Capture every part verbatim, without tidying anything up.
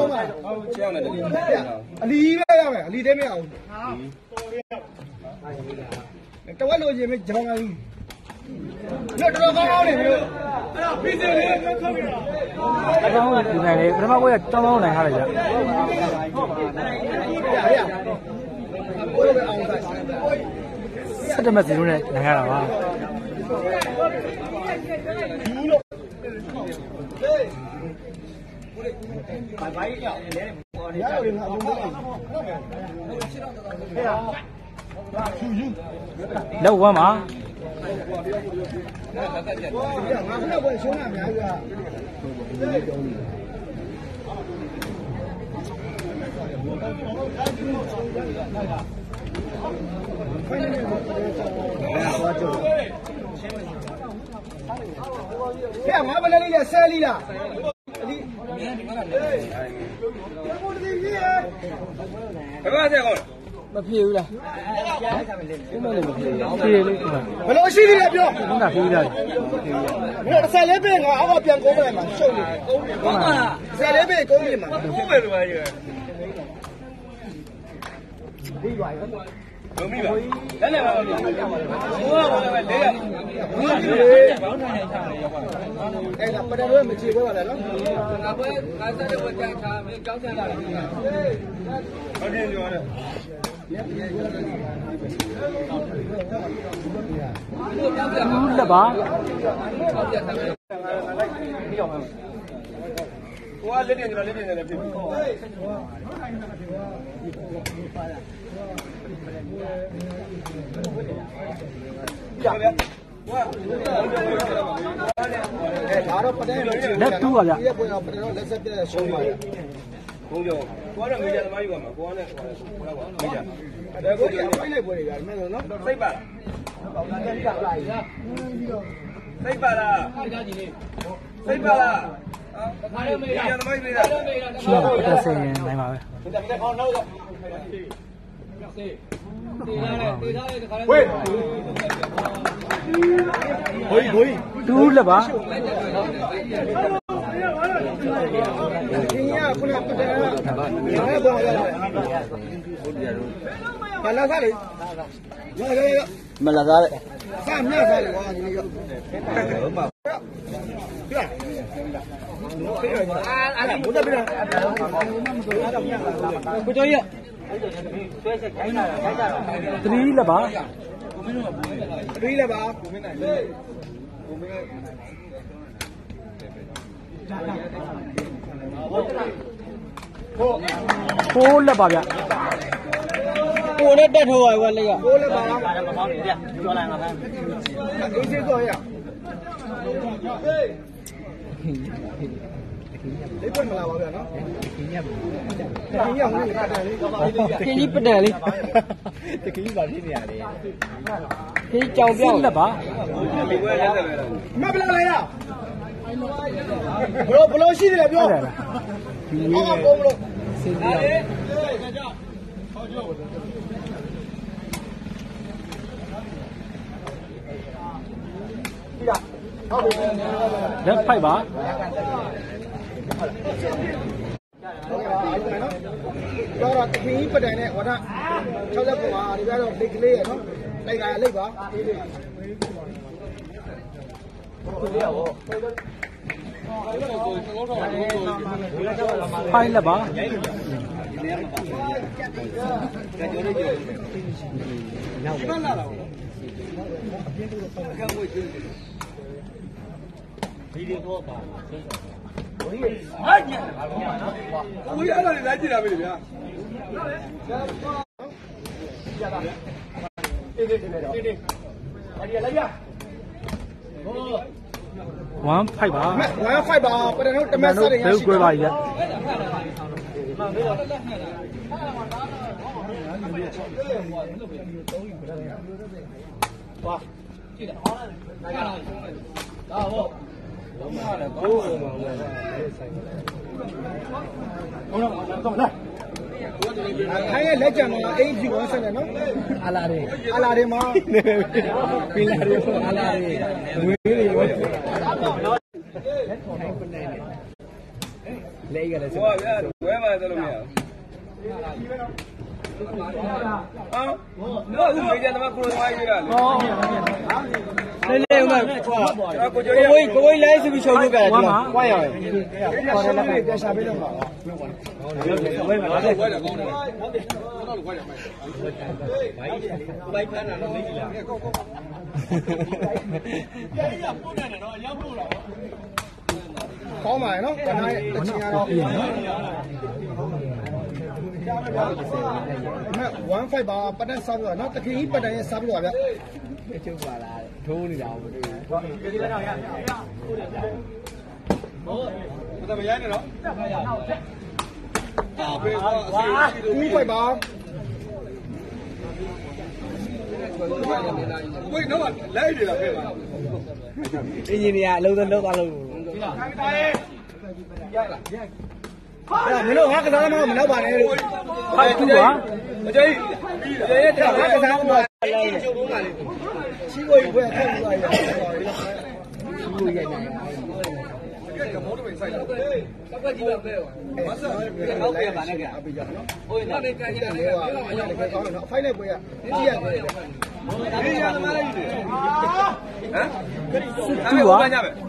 လုံးပါချောင်းတယ်အလီပဲရမယ်အလီတဲမရအောင်တဝက်လိုချင်မကြောင်းပါဘူးနော်တော်တော်ကောင်းကောင်းနေပြီလို့အဲ့ဒါပြီးသေးတယ်ခက်ပြီလားအကောင်းကိုဒီနိုင်လေပထမဘွဲကတောင်းတောင်းနိုင်ထားတယ်ကြာရရဘိုးပဲအောင်စားစက်တမစီလုံးနဲ့နိုင်ရတာပါဘူးလို့ဟေးဘာဘာကြီးရောက်လဲရတယ်ငါအလုံးလုံးဟဲ့လောက်ဝမ်းပါငါခဏပွဲရှုံးတာများကြီးကဟဲ့ငါမလေးလေးဆဲလေးလားဒီဘယ်မှာဆက်ကောင်းမပြေဘူးလားဘယ်လိုမပြေဘူးပြေလေးဘယ်လိုရှိသေးလဲပြောခုနကပြေးတာဘယ်တော့ဆက်လေးပြေငါအောက်ကပြန်ကုန်းပလိုက်မှာရှုပ်နေကုန်းပါဆက်လေးပြေကုန်းပြင်မှာကုန်းပဲလိုပါရဲ့ဒီပါရဲ့လုံးပြီပါလက်နဲ့ပါဘိုးကလည်းလေးရဘိုးကလေးဘောင်းထိုင်နေချာနေရောက်ပါအဲ့ဒါပဒရွေးမချေပွဲပါလားနော်ငါပွဲငါဆက်တဲ့ပွဲကြောက်ချာမင်းကြောက်ဆက်လာတယ်ဟုတ်တယ်ပြောတယ်လက်ပါကိုကလက်နေတယ်လက်နေတယ်လည်းဖြစ်ပြီကြာဗျာဒါတော့ပဒဲလက်တူပါဗျာဒီပွဲတော့ပဒဲတော့လက်ဆက်ပြည့်ရှုံးပါဗျာဘုံကြောကိုကတော့မေဂျာသမားကြီးပါမှာကိုကလည်းဟိုကတော့မေဂျာဒါကိုကြီးဖိုက်လိုက်ပွဲတွေဗျာမင်းတို့နော်စိတ်ပါလားစိတ်ပါလားစိတ်ပါလားခါရမေဂျာသမားကြီးလားချီတော့ဆင်းနိုင်ပါပဲဒီတက်ခေါင်းနောက်တော့စေးတေးထားတယ်တေးထားတယ်ခါရမေဝေးဘိုးဘိုးတူးလက်ပါဒီကခုနကပဒဲကဘာဘောရလဲဘာလာစားလေရရရမလာစားလေစားမြတ်စားလေကွာဒီကဟုတ်ပါပြအာအာဘုဒ္ဓပြဘုတော်ရဆွဲဆက်ခိုင်းတာခိုင်းကြတာသတိလက်ပါသတိလက်ပါကိုမင်းနိုင်ကိုမင်းကိုလက်ပါဗျကိုနဲ့တက်ထိုးပါကွာလက်ကကိုလက်ပါမပေါင်းနေပြကျော်လာမှာပဲအေးစေးတော့ရလေးပွင့်မလာပါဗျာနော်ခင်းညက်ခင်းညက်ဟိုကတက်လေးခင်းကြီးပတယ်လေးတခင်းပါဖြစ်နေရလေခင်းကြောင်ပြောင်းလက်ပါမဘလာလိုက်ရဘလို့ဘလို့ရှိတယ်လေပြောဟုတ်ကဘုံလို့စေးတယ်လက်ဖိုက်ပါတော့တော့တခင်းပဒံနဲ့ဝါဒ၆၀ပါဒီကတော့လိတ်ကလေးရနော်လိုက်ကလိတ်ပါဖိုင်လက်ပါရောက်လာတော့ဒီလိုတော့ပါဘိုးကြီးဟာညံ့တာပါနော်ဘိုးကြီးအဲ့ဒါလိုက်ကြည့်တာပဲလေဗျာရတာအေးအေးတယ်တော့အေးအေးအဲ့ဒီလိုက်ရဟိုဝမ်ဖိုက်ပါဝမ်ဖိုက်ပါပဒံတို့တမက်ဆက်တွေရရှိတယ်ဘယ်ကွဲပါကြီးမှန်ပြီတော့လက်နဲ့လား哇，记得好了，看了，然后，龙马的狗，好了，走来。ခိုင်းရလက်ကြံမှာအင်ဂျီဝမ်းဆက်တယ်နော်အလာတွေအလာတွေမှာပင်လာတွေအလာတွေငွေတွေလက်ထောင်နိုင်ပနေလေကလည်းဆိုဝဲမှာသလိုမရဘူး啊，那是没见他妈骷髅头一个。哦。来来，我们，各位各位来是不是小狗干的？我呀。好的，那个别下边了嘛。我也买，我也买。我买看了，没了。好买喏，本来一千喏。one five ပါပတ်တက်စားပြီးတော့เนาะတခင်ကြီးပတ်တက်ရင်စားပြီးတော့ဗျကျုပ်ပါလားထိုးနေတာမတွေ့ဘူးဟုတ်ကဲ့ဒီကတော့ရရဟုတ်ဘာမရနေတော့ဟာဖေးဝါtwo fiveပါဝိတ်တော့လိုက်နေတာဖေးပါအင်ဂျင်နီယာအလုံးစုံလောက်သွားလို့ပြီလားခိုင်းတာရဲ့ရလားရမင်းတို့ဟာကစားမမလောက်ပါနဲ့လို့ဖိုက်တူပါအကျိရဲ့တဲ့ဟာကစားမလိုက်ချုပ်လုံးကလေးချီကိုဘွယ်ခက်ပြီးသွားရချီကိုရိုက်နေကမောတော့ဆိုင်လာတော့ကကြီးပဲမဆာဟုတ်ကဲ့ပါနဲ့ကအပိကြနော်ဟိုနောက်လေးကန်ကြီးတယ်ပါအရင်ကကောင်းတယ်နော်အဖိုက်နဲ့ပွဲရကြည့်ရတယ်ဒီရသမားလေးတွေဟမ်တူပါညပဲ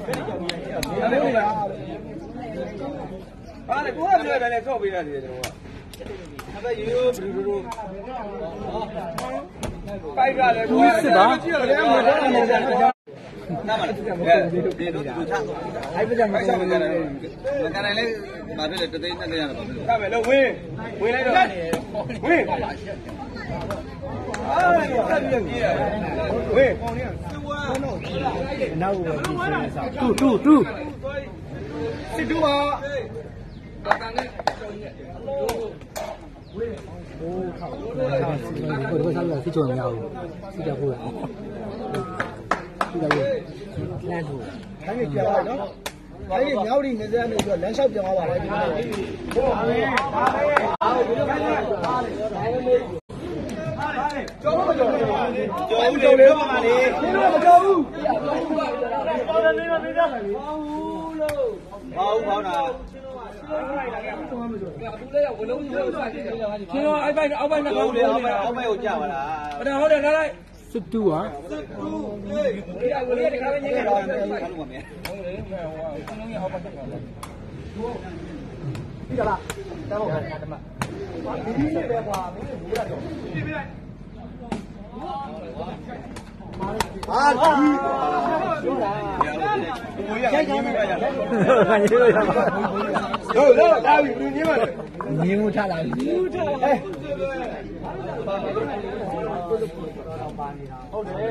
ဟာလေကိုကပြောတယ်လေကောက်ပေးရတယ်ကျွန်တော်ကအဲ့ဒါရိုးရိုးဘလူးဘလူးပိုက်ကလည်းကိုကစစ်ပါကြည့်ရတယ်ဘာလို့လဲနားမလားဒီလိုသူချအဲ့ဒါကြောင့်မကန်နိုင်လေမကန်နိုင်လေဘာဖြစ်လဲတသိန်းတက်ရတာဘာဖြစ်လဲကမယ်လို့ဝင်းဝင်းလိုက်တော့ဝင်းအားဆက်ပြီးပြေးရဝင်းပေါင်းနေနောက်ကိုပြီးရှင်းစားတူတူတူစစ်တူပါဘာတန်းနဲ့ကြောင်းရဲ့โอ้โอ้เข้าကိုတော့စားလို့စစ်ကြောမရဘူးစစ်ကြဖို့လားစစ်ကြလို့လမ်းထိုးတိုင်းကြီးပြောင်းလိုက်နော်တိုင်းကြီးမြောက်ဒီနေစမ်းနေပြီးတော့လမ်းလျှောက်ပြောင်းသွားပါလေဒီမှာဟုတ်ပါပဲပါပဲအားဒီလိုခိုင်းလိုက်ပါလေကျော်မကျော်ဘူးကျော်ဦးကျော်လေးပါလေဒီလိုမကျော်ဘူးပေါ်တယ်နေနေနေကြပါလေဟောလို့ဟောဟောတာခင်ဗျာအိုက်ပိုက်အောက်ပိုက်နဲ့ကောင်းတယ်အောက်ပိုက်အောက်ပိုက်ကိုကြာပါလားအဲ့ဒါဟုတ်တယ်ထားလိုက်စစ်တူဟာစစ်တူဒီအဝလေးတခါပဲညနေတော့ဆက်လို့ပါမယ်ဟုတ်တယ်ဟိုအလုံးကြီးအောက်ပိုက်တက်ပါလားပြီးတာလားတောင်းပါဓမ္မဒီနေ့ပဲကွာမင်းဘူးရတော့ပြပြလိုက်ဟာဒီပြောတာကိုရငင်းမရရငင်းလို့ရပါဟုတ်တော့ဒါပြီဘူးငင်းမလဲငင်းမှုထလာပြီငင်းမှုထလာဟဲ့ဟုတ်တယ်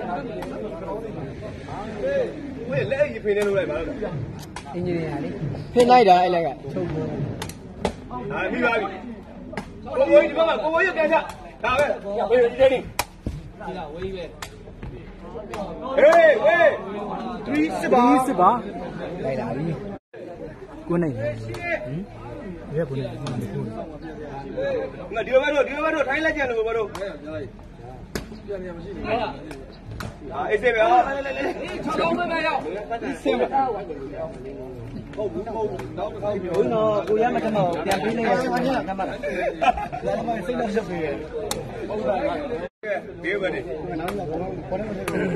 ဝေးလက်ရဖေးနေလို့လိုက်ပါတော့အင်ဂျင်နီယာလေဖေးလိုက်တာအဲ့လိုက်ကချုပ်ဖို့ဟာပြီးပါပြီကိုကိုဒီဘက်မှာကိုကိုရပြန်ချဒါပဲဝေးဒီတင်းဒီကဝေးပဲဟေးဝေးthreeစစ်ပါthreeစစ်ပါလိုက်လာပြီကိုနိုင်ဟင်ဒီကကိုနိုင်ငါဒီလိုပဲတော့ဒီလိုပဲတော့ထိုင်းလိုက်ကြလို့ဘာလို့ပြန်ပြန်မရှိဘူးဟာအေးစေးပဲဟာလေလေလေ၆ကောင်းပဲရောက်စေးပဲဟုတ်ဘူးဟုတ်တော့မဆိုင်ဘူးနော်ကိုရမထမပြန်ပြီးနေရတယ်ကမှတ်တယ်ဒါမှမစိတ်နဲ့ဆက်ပြီးရဟုတ်တာကဘေးပဲနေနောက်တော့ဘောလုံးဘောလုံး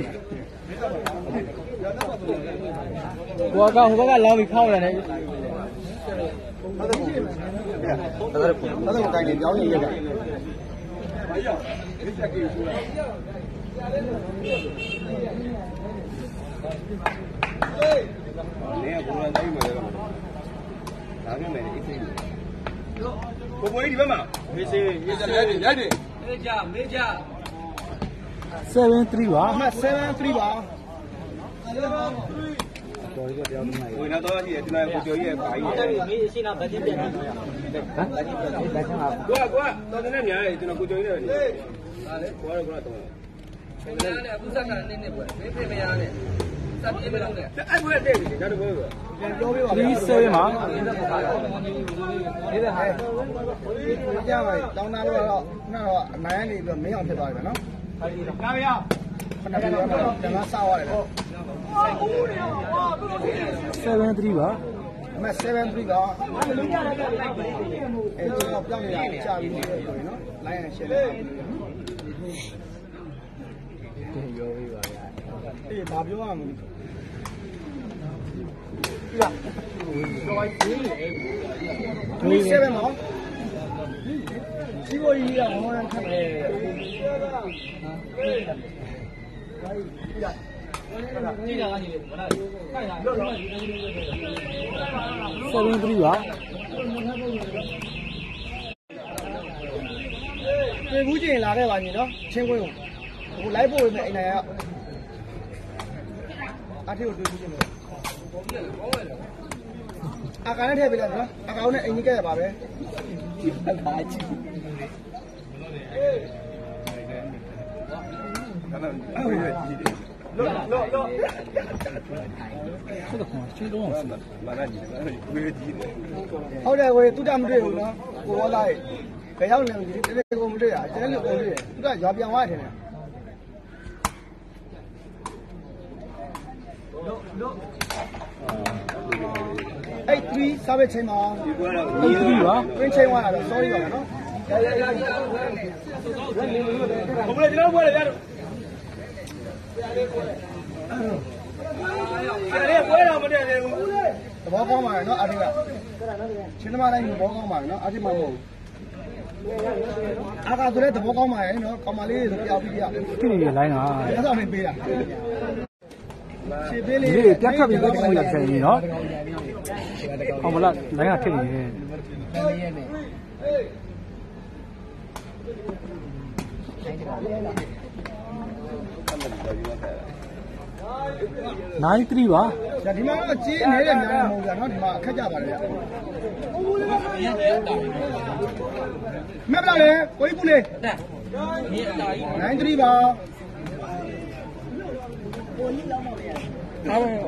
ကိုကဟိုဘက်ကလောင်းပြီးခောက်ရတယ်ဟုတ်တယ်ဟုတ်တယ်ဟုတ်တယ်ကိုင်နေကြောင်းရည်ရတယ်ဘာရောက်ဒီချက်ကြီးဆိုတာနေကဘောလုံးတိုင်းမှာလည်းဒါနဲ့မယ်အိတ်စိတ်ကိုကိုကြီးဒီဘက်မှာမေးစေးရေးကြရိုက်တယ်ရိုက်တယ်မေးကြမေးကြseven threeပါအမှတ်seven threeပါတော်ရပြောင်းနေဝင်တော့ရှိတယ်ဒီနေ့ကိုကျော်ကြီးရဲ့ဘာကြီးရဲ့မေးအရှိနာဘတ်ဂျက်ပြန်ပြီးဟမ်ဘတ်ဂျက်ဘတ်ဂျက်ဟာကိုကကိုကတော့တဲ့နေရတယ်ကျွန်တော်ကိုကျော်ကြီးနဲ့နေဒါလေကိုကတော့ကတော့တော့ခင်ဗျားနဲ့အခုစက်ကနည်းနည်းပွဲမေးဖေးမရနဲ့စပ်ပြေးမလို့နဲ့အဲ့ဘွဲတဲ့ပြီဒါတော့ဘွဲဆိုပြန်ပြောပေးပါဦးthree sevenပါနေတယ်ဟဲ့ကိုကြားပါတောင်းတာတော့ခုနကတော့အနိုင်ကနေပြီးမင်းအောင်ဖြစ်သွားပြီနော်ဟုတ်ပြီလားကြားရခဏပြောတော့ကျွန်တော်စောက်ရတယ်ပေါ့seven threeပါအမ seven three ကအဲကျွန်တော်ပြောင်းနေတာကြာပြီဆိုရင်နော်လိုင်းရရှယ်လေးပြောပြီးပါဗျာအေးဘာပြောရမလဲပြတော့ဒီ seven နော်စီဝရီကမောရန်ခက်တယ်seven three ပါပြေဘူးကျင်လာခဲ့ပါညီနော်ချင်းခွင်းကိုဟိုလိုက်ပို့ရမယ်အိမ်နိုင်ကအထေကိုတွေ့ဘူးကျင်လို့အကောင်နဲ့ထည့်ပေးလိုက်နော်အကောင်နဲ့အိမ်ကြီးခဲ့ရပါပဲအခါကြီးလောလောလောဟုတ်တယ်ချီတော့လာလာကြီးဝေးကြီးဟုတ်တယ်ဝေးသူတမတွေ့ဘူးနော်ကိုရောလိုက်ဘယ်ရောက်နေလဲဒီတေးကိုမတွေ့ရအကျဉ်းလို့ကိုတွေ့သူကရွာပြောင်းသွားတယ်နဲ့လောလောအဲ့threeစားပဲချိန်မှာဒီကွာတော့ဒီပါတွင်းချိန်သွားတာတော့ sorry ပါနော်ရရရရဘုရားကျွန်တော်ပွဲလေရတော့အဲ့ဒါပွဲတော့မတည့်သေးဘူးသဘောကောင်းပါရဲ့နော်အာတိကချင်းသမားတိုင်းသဘောကောင်းပါရဲ့နော်အာတိမဟုတ်ဘူးအာကဆိုတဲ့သဘောကောင်းပါရဲ့နော်ကောင်မလေးတွေပြောက်ပြီးပြဖြစ်နေရလိုင်းကရဆောင်နေပေးတာရှေ့ပေးလေးပြတ်ထွက်ပြီးတော့ပြန်ဆက်ရင်နော်အောင်မလားလိုင်းကထစ်နေတယ်nine three ပါဒီမှာတော့ကြီးနေတဲ့များမဟုတ်ဘူးနော်ဒီမှာအခက်ကြပါတယ်ဗျမက်လာလေကိုကြီးကူလေးnine three ပါကိုကြီးလောက်ပါဗျာအားလုံး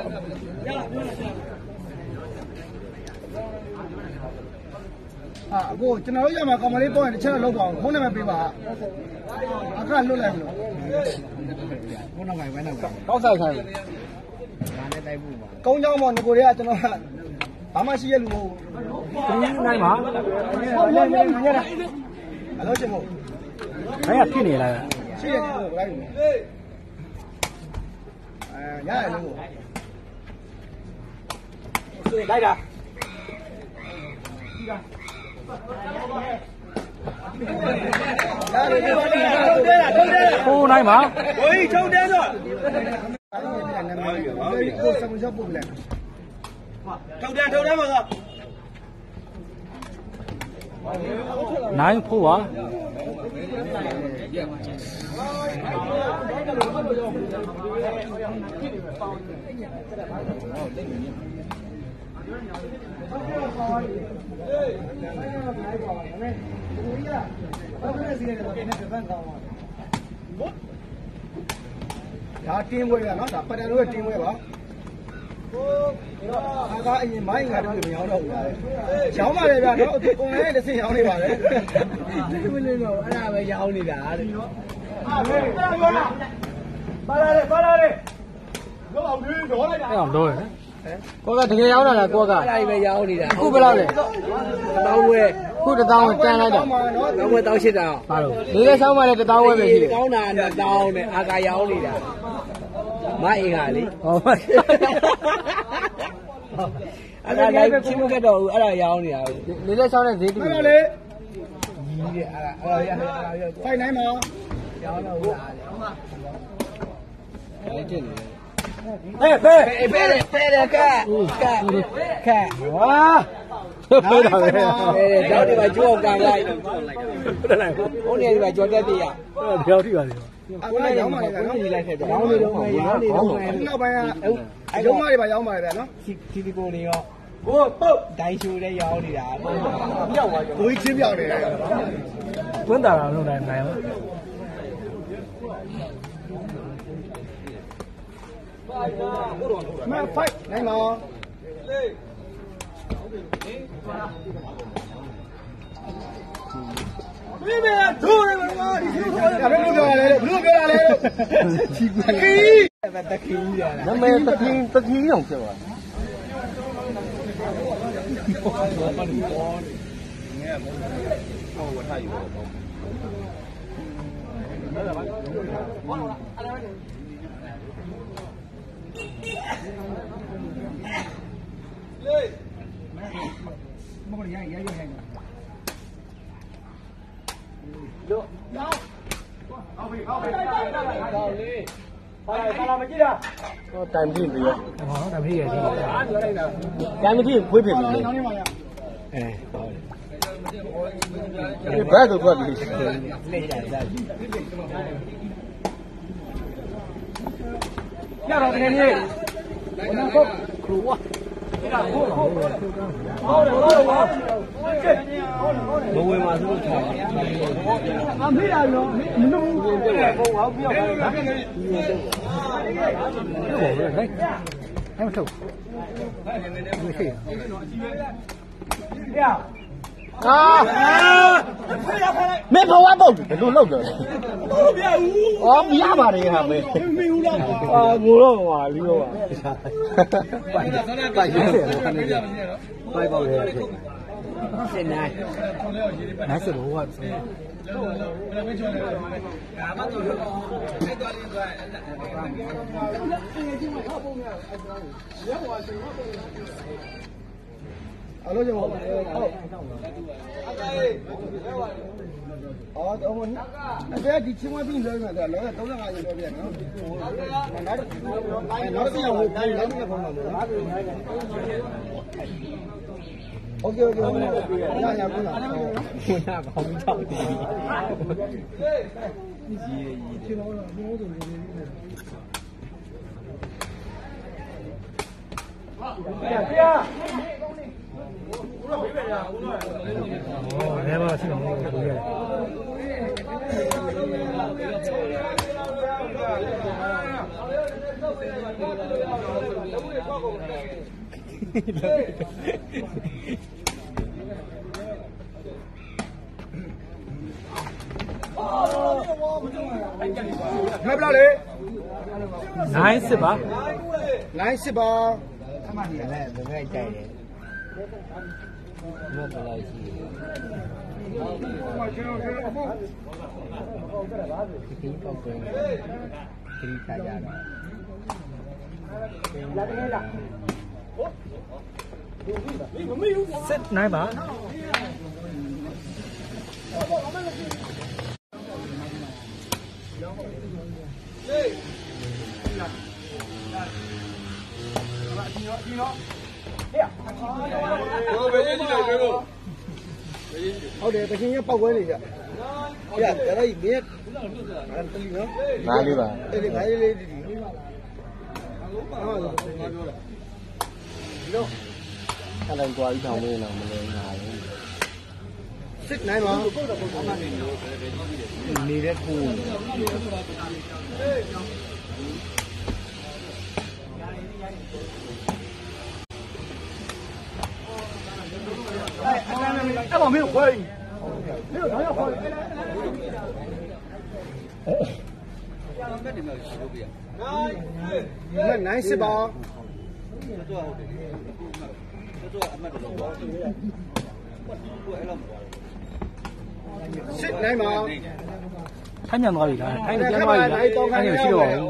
အာကိုကျွန်တော်တို့ရမှာကောင်မလေးပေါ့ရင်တစ်ချက်တော့လောက်ပါအောင်ဖုန်းနံပါတ်ပေးပါအခါလွတ်လိုက်မလို့ဖုန်းနံပါတ်ဝဲနောက်ကောက်ဆိုင်ခိုင်းဘာနဲ့တိုက်ဖို့ပါကုန်းเจ้าမောင်ငကိုတွေကကျွန်တော်ဘာမှရှိရလူမဟုတ်ဘူးဒီနိုင်ပါဟုတ်တယ်ညညတာအလို့ရှင်မို့ဘယ်ကဖြစ်နေလားရှိရတယ်ကိုလိုက်အဲရတယ်လို့လိုက်တာကိုနိုင်ပါကိုကြီးချုပ်တယ်ဆိုကိုစမချပုတ်လိုက်ထုတ်တယ်ထုတ်တယ်ပါကနိုင်ဖို့ပါဒါတင်းဝဲရနော်ဒါပတန်လို့တင်းဝဲပါအာကအရင်မိုင်းငါတို့မရောတော့ဘူးလားရောင်းပါလေဗျာနော်အခုကုန်လေးတစ်စင်ရောင်းနေပါလေဒီမလေးတော့အဲ့ဒါပဲရောင်းနေတာတဲ့ပါလာလေပါလာလေတော့အောင်ကြီးတော့လိုက်တာအဲ့အောင်တော့ရယ်ကိုကတကယ်ရောင်းတာလားကိုကအဲ့ဒါပဲရောင်းနေတာအခုဘယ်လောက်လဲတောင်းဝဲခုတစ်တောင်းတန်လိုက်တာတောင်းဝဲတောင်းရှစ်တာပါတော့လေးလေးချောင်းမှလည်းတစ်တောင်းဝဲပဲရှိတယ်တောင်းတာနှစ်တောင်းနဲ့အာကရောင်းနေတာမအင်္ဂါလေဟောအဲ့ဒါလည်းချင်းမခဲ့တော့ဘူးအဲ့ဒါရောင်းနေတာလေးလေးချောင်းနဲ့ဈေးတူတယ်လေကြီးတယ်အဲ့ဒါအဲ့ဒါဖိုင်နိုင်မှာရောင်းတော့ဘူးလားလေတင်နေဟဲ့ပဲပဲပဲပဲကကကဝါဖေးတာပဲတော့ဒီမှာကြိုးအောင်ကန်လိုက်ဟုတ်တယ်ဟိုနေဒီမှာကြော်တက်တည်းရတယောက်ထိပါလေအခုလည်းရောင်းပါလေကွန်းကြီးလိုက်ခဲ့တယ်ရောင်းနေတော့မယ်ရောင်းနေတော့မယ်နောက်ပိုင်းကအဲရုံးမတွေပါရောင်းပါလေဗျာနော်စီလီကိုနေရောဘိုးပုတ်ဒိုင်ရှိုလည်းရောင်းနေတာပြောက်သွားကြကိုကြီးချင်းပြောက်နေတယ်တွန်းတာတော့လုပ်နိုင်နိုင်မဖိုက်နိုင်ပါဘယ်မှာဒိုးရမှာဒီလိုပြောရတယ်ဘယ်လိုပြောရလဲချီကူတခီးတခီးရနာမည်တခီးတခီးအောင်ပြောတာ我太有了。टाइम थी भैया हाँ टाइम ठीक है टाइम थी कोई भी नहीं ये बैठ तो कर ली क्या रहा है ये ना को क्रूआ बो वे मा सो छा हम भी आ लो mình đâu có áo biểu em thử à mẹ phao quá bông để luôn lâu rồi ó bía mà đi hả mày à ngủ đâu mà đi đâu à phải phải dễ phải bao nhiêu xin này nãy sự đủ rồi alo cho một ờ tôi muốn cái gì chứ mà bình thường mà nó là tốt là gì đó biển nó nó nó cái nào hộp này nó cái phòng nào ok ok nhà nhà cũng là nhà không trọng gì Nghe mà xin lỗi mọi người. Mấy bao đấy? Nine xếp à? Nine xếp à? Các bạn nhìn này, mình ngay chạy đấy. Nó phải lại gì? Cái câu chuyện, cái khai ra đó. Xếp nine mà? Ở đây cái gì bao quên đi vậy? Dạ, cái đó gì biết? Ăn cái gì nữa? Nào đi bà. Đây đi phải đi đi. Cái lần qua ít phòng này nào mà lên nào. Xích này mà. Đi rất vui. Em bảo mình quay. Mình nói là quay. Mình này sẽ bao. Xích này mà. Thanh nhận rồi là thanh nhận rồi là thanh nhận siêu rồi.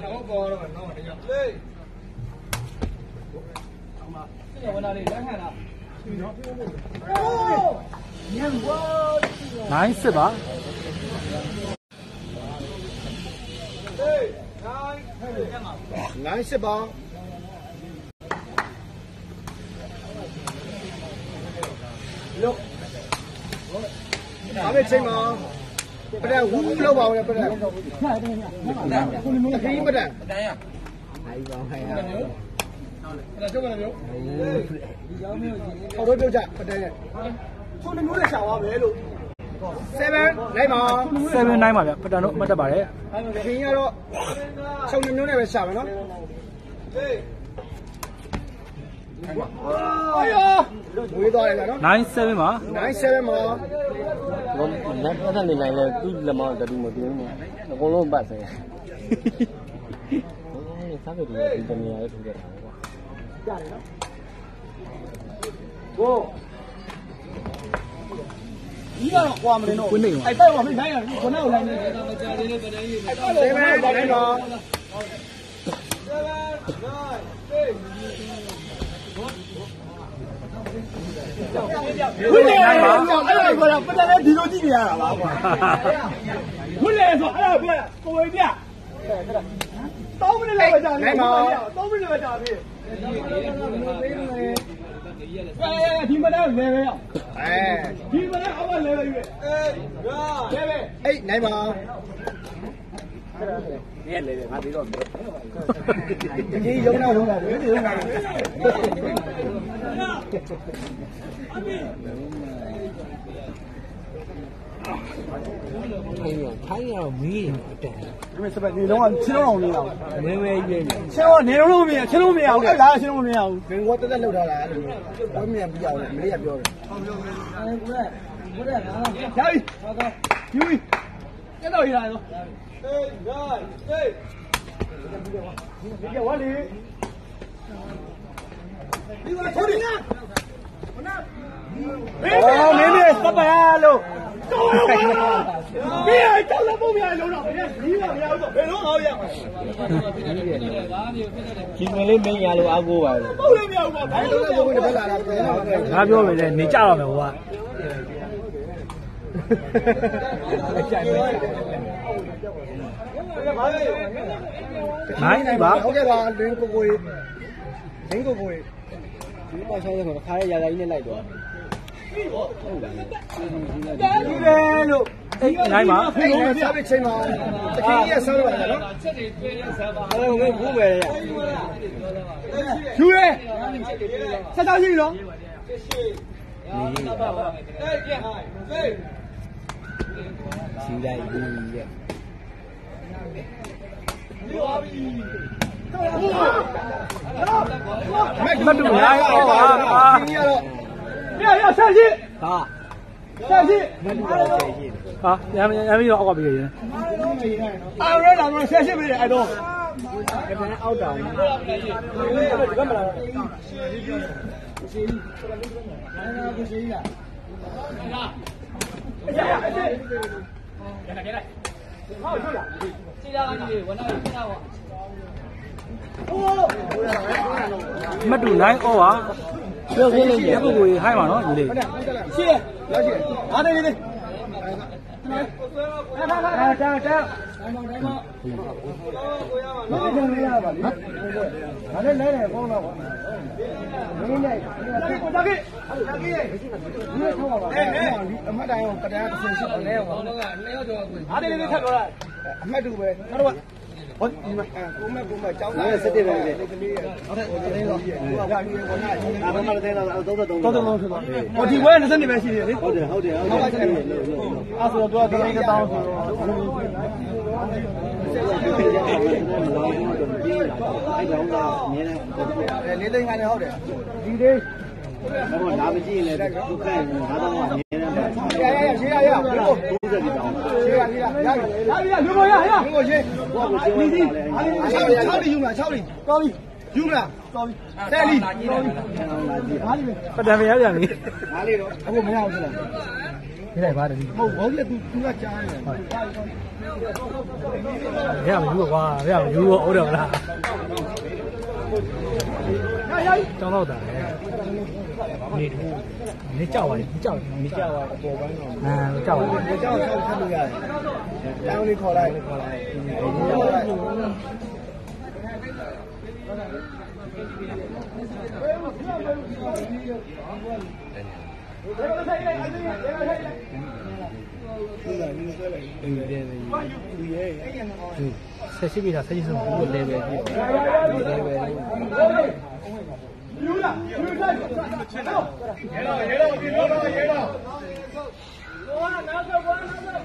Nice ba? Nice ba? Look. Abe chơi mà. Bây giờ hú lâu vào rồi bây giờ. Cái bây giờ. Hay không hay à? Là chỗ nào vậy? Ở đây biểu trạng, ở đây này. Chỗ này núi là sao à vậy luôn? Seven, này mà. Seven này mà vậy, bây giờ nó bắt đầu bảo đấy. Khi nhau đó, trong núi này phải sao vậy nó? Ôi ơi, núi to này là nó. Nine seven mà. Nine seven mà. Nó nó cái thằng này là cứ làm mà được một tiếng mà, nó cũng luôn bận rồi. Sao vậy thì cái này ấy thuộc về ကိုဒီကတော့ကွာမနေတော့ကိုနေအဲ့တော့မင်းနိုင်ရကိုနောက်လိုက်နေတယ်ကြာနေတယ်ပတိုင်းကြီးအဲ့တော့လည်းတိုင်းတော့ခွလေနိုင်ပါအဲ့ဒါကတော့ပတိုင်းဒီလိုကြည့်နေရတာပါကွာခွလေဆိုအဲ့ဒါပြကိုဝေးပြသုံးမိနစ်လောက်ပဲကြာနေပါသုံးမိနစ်ပဲကြာပြီအဲဒီမနဲ့လဲပဲအဲဒီမနဲ့အောက်ကလဲပဲယူအေးလဲပဲအေးနိုင်ပါနေလဲပဲငါဒီတော့ဒီရုံနောက်လုံးတာဒီရုံနောက်ထိုင်းရထိုင်းရမီးတယ်အတက်ဒီစပက်ဒီလုံးကချင်းလုံးအောင်နေအောင်မင်းမဲကြီးနေချင်းတော့နေလုံးမမြင်ချင်းလုံးမမြင်အောင်အဲ့ဒါချင်းလုံးမမြင်အောင်ဘယ်ဝတ်တက်တက်လောက်ထားတာအဲ့လိုဝတ်မြန်ပြီးအောင်လေမလေးကပြောတယ်ရပြီယူပြီကျတော့ရလာတော့အေးဂိုင်းအေးဒီကဝါလီဒီကထိုးရအော်မင်းမစပယ်လို့တော်ရပါမင်းအဲ့တောက်လို့ပုံပြလုံးတော့ဘယ်ဒီမှာမရဘူးဆိုဘယ်တော့အောင်ရမှာဒီမလေးမင်းရလို့အားကိုးပါလေပုံလည်းမရဘူးပေါ့ဘာလို့လဲပုံနဲ့ဘက်လာတာပြန်တော့ငါပြောမယ်လေနေကြရမယ်ဟိုကနိုင်နိုင်ပါဟုတ်ကဲ့ပါလင်းကိုကိုလင်းကိုကိုဒီပါချောင်းကတော့ခါရရရကြီးနဲ့လိုက်တော့ဒီလေလို့နိုင်ပါဖိလုံးစားပြီးချိန်မှာတကယ်ကြီးဆောင်းပါလားနော်အဲ့ဟိုဘူးပဲရယူရဲဆက်သားရှိနော်စီလိုက်ပြီးရဲ့မတူနိုင်အောင်ပါဒီကတော့ရရဆက်ရှိဟာဆက်ရှိမတူတော့ဆယ်ရှိဟာရမ်းရမ်းပြီးတော့အောက်ကပြေးရင်အာရလာတော့ဆက်ရှိပြီအဲ့တော့အဲ့ဒါအောက်တောင်ဒီကမလာမတူနိုင်အောင်ပါပြောခွင့်လေးရက်ကိုကိုဟိုင်းပါနော်ဒီလေးရှိရရောက်ရှိအားနေနေတာတာတာမင်းကလည်းရပါလိမ့်ဒါလည်းလဲတယ်ပေါင်းတော့မင်းနဲ့ကိုတကိတကိရဲ့ဒီထောက်ပါပါအမှတ်တိုင်းကိုတရားတစ်ဆင့်ရှိတယ်လဲဟောအားနေနေထပ်တော့လားအမှတ်တူပဲနောက်တော့ဟောဒီမှာကိုမကိုမကျောင်းသားစတဲ့ပဲလေဟုတ်တယ်ဟုတ်တယ်တော့ဟာဒီကောနာအာမမတဲ့တော့သုံးသုံးသုံးသုံးဖြစ်ပါဟောဒီဝဲနှစ်စနေပဲရှိတယ်လေဟုတ်တယ်ဟုတ်တယ်ဟုတ်တယ်အဲ့ဆိုတော့ဒီအိမ်တောင်းဆိုတော့အဲ့ကြောင့်ကအမြဲတမ်းလေးသိန်းကနေဟုတ်တယ်ဒီလေးတော့လာမကြည့်ရင်လည်းဒုက္ခရင်ငါးတောင်းကအမြဲတမ်းပဲရရရရှင်းရရဘယ်လိုသုံးဆက်ပြီးတောင်းရှင်းရရရရရလူကိုရရလူကိုရှင်းဘောကိုရှင်းဝင်ပါလေ၆လီယူမလား၆လီတော်ပြီယူမလားတော်ပြီဆယ်လီတော်ပြီငါးလီပဲပဒံမရပြန်ပြီငါးလီတော့အခုမရဘူးလားဒီလိုက်ပါတယ်ဟုတ်ဘောကြီးက तू तू ကကြားနေတယ်ရမယူကွာရမယူဟုတ်တယ်မလားကျောင်းတော့တာနေထူးနေကြောက်ပါလေကြောက်နေကြောက်ပါအပေါ်ပိုင်းတော့အာကြောက်ပါလေဒီကြောက်ဆောက်ထပ်လို့ရတယ်တောင်းလေးခေါ်လိုက်ခေါ်လိုက်ဆက်ရှိပြီလားဆက်ရှိဆုံးဘူးလေပဲပြည့်လေပဲယူလားယူလိုက်ရဲတော့ရဲတော့ဒီတော့ရဲတော့ဘောကနောက်တော့ဘောနောက်တော့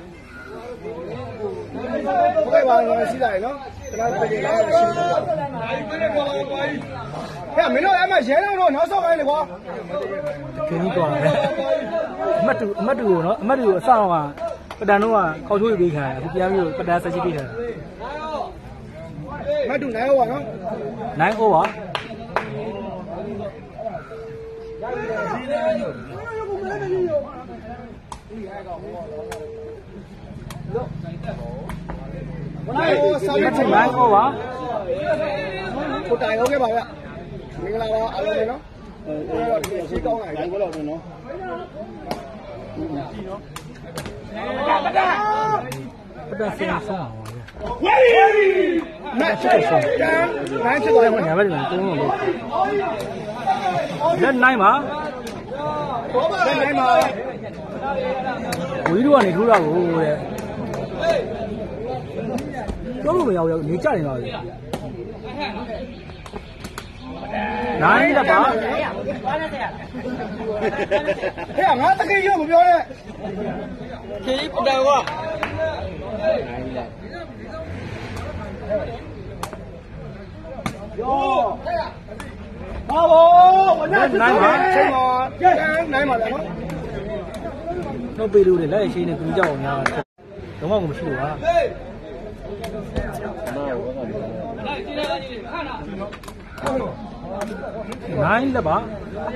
ဘယ်ပါလဲရှိလိုက်နော်တလားပြေးလာရှိတယ်နိုင်ပြီကွာကွာဟဲ့မင်းတို့အဲ့မှာရဲတော့နောက်ဆောက်ခိုင်းလေကွာခင်းကြီးကွာအမတ်တူအမတ်တူကိုနော်အမတ်တူကိုအဆောင်ကပဒံတော့ကခေါက်ချိုးရေးပေးခံရအခုပြန်ပြီးပဒံဆက်ရှိပေးထားမတူနိုင်ရောနော်နိုင်ဩပါချိန်မှခေါ်ပါကိုတိုင်ဟုတ်ကဲ့ပါဗျမင်္ဂလာပါအားလုံးနော်ဟိုတော့ဒီရှိကောင်းလာတယ်ဘယ်လိုလဲနော်ပဒါပဒါပဒါစင်းဆောင်ပါဗျာဝေးမတ်ချစ်ဆောင်တန်းနိုင်ချစ်သွားတယ်ညာဘက်ကတော့တုံးလို့လက်နိုင်ပါလက်နိုင်ပါဝီတို့ကနေထိုးတာကိုတဲ့တော့လို့မရောက်ရောက်နေကြနေပါလေနိုင်လက်ပါဟဲ့ငါတကယ်ရောမပြောနဲ့ခေပဒဝယောဘာဘောဝနာနိုင်ပါချိန်ပါကျန်နိုင်ပါလားနော်တော့ပေလို့လေလက်ရှိနေသူကြောက်အောင်များတော့မှမရှိလို့ပါနိုင်လက်ပါ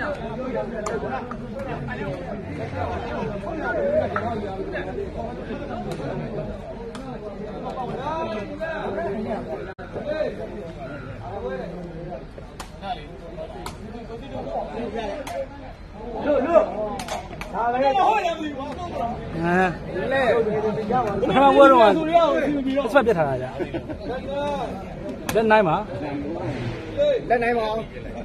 လို့လို့ဒါပဲဟုတ်တယ်ပြီဟမ်လေပထမဘွဲတော့အဆွတ်ပြတ်ထားတာကြာလက်နိုင်ပါလက်နိုင်ပါ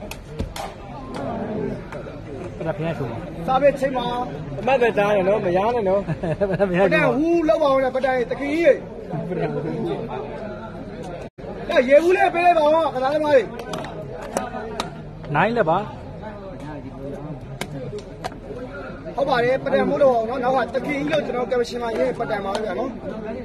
ပဒါဖျက်ဆုံးပါစားပဲချိန်ပါအမတ်ပဲတားတယ်နော်မရားနဲ့နော်ပဒါဖျက်ပဒံဟူးလောက်ပါအောင်လေပဒံတကီးရေအဲရေဘူးလေးပေးလိုက်ပါဦးကစားသမားတွေနိုင်လက်ပါဟုတ်ပါတယ်ပဒံမို့လို့နော်နောက်ကတကီးလို့ကျွန်တော်ကပရှင်မှာရေးပဒံပါဗျာနော်